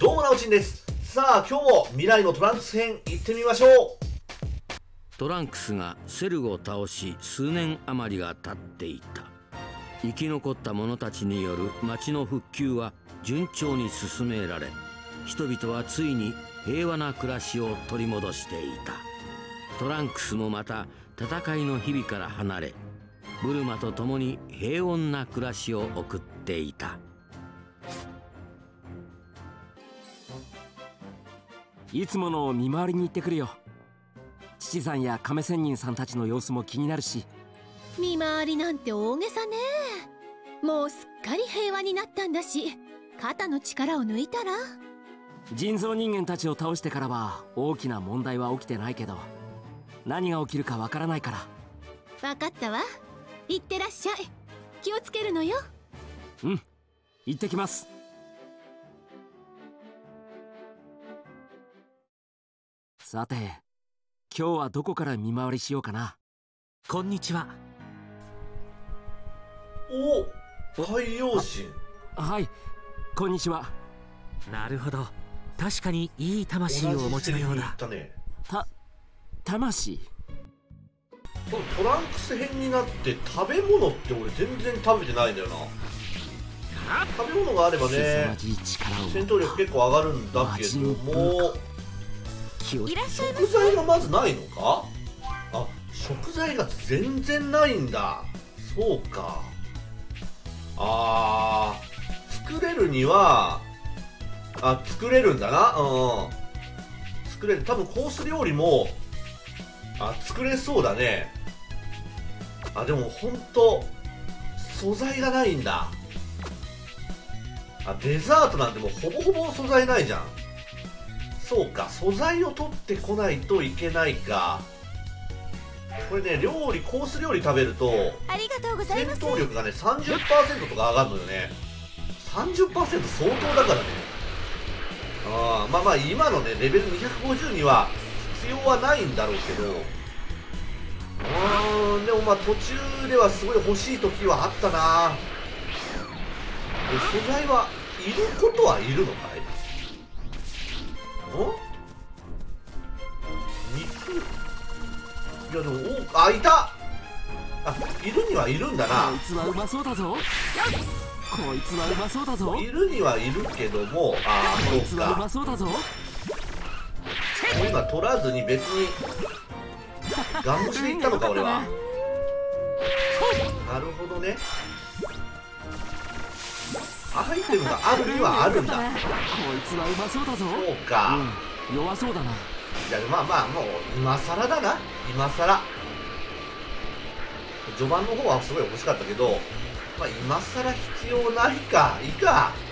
どうもなおちんです。さあ今日も未来のトランクス編行ってみましょう。 トランクスがセルを倒し数年余りが経っていた。生き残った者たちによる町の復旧は順調に進められ、人々はついに平和な暮らしを取り戻していた。トランクスもまた戦いの日々から離れ、ブルマと共に平穏な暮らしを送っていた。 いつもの見回りに行ってくるよ。父さんや亀仙人さんたちの様子も気になるし。 見回りなんて大げさね。もうすっかり平和になったんだし、肩の力を抜いたら。 人造人間たちを倒してからは大きな問題は起きてないけど、何が起きるかわからないから。 分かったわ。行ってらっしゃい。気をつけるのよ。 うん、行ってきます。さて、今日はどこから見回りしようかな。 こんにちは。 お、海洋神。 はい、こんにちは。 なるほど、確かにいい魂をお持ちのようだ。 魂。 このトランクス編になって食べ物って俺全然食べてないんだよな。食べ物があればね、戦闘力結構上がるんだけども、食材がまずないのか。あ、食材が全然ないんだ。そうか。作れるには作れるんだな。作れる。多分コース料理も作れそうだね。でもほんと素材がないんだ。デザートなんてもうほぼほぼ素材ないじゃん。そうか、素材を取ってこないといけないか。これね、コース料理食べるとありがとうございます。 戦闘力がね 30% とか上がるのよね。 30% 相当だからね。まあ今のねレベル250には必要はないんだろうけど、でも途中ではすごい欲しい時はあったな。素材はいることはいるのかい。肉、いやでもいた。いるにはいるんだな。 こいつはうまそうだぞ。こいつはうまそうだぞ。 いるにはいるけども、 こいつはうまそうだぞ。 今取らずに別にガン無視でいったのか俺は。なるほどね。アイテムがあるにはあるんだ。 こいつはうまそうだぞ。 そうか、 弱そうだな。 いやまあもう今更だな。今更序盤の方はすごい欲しかったけど、今更必要ないか。いいか。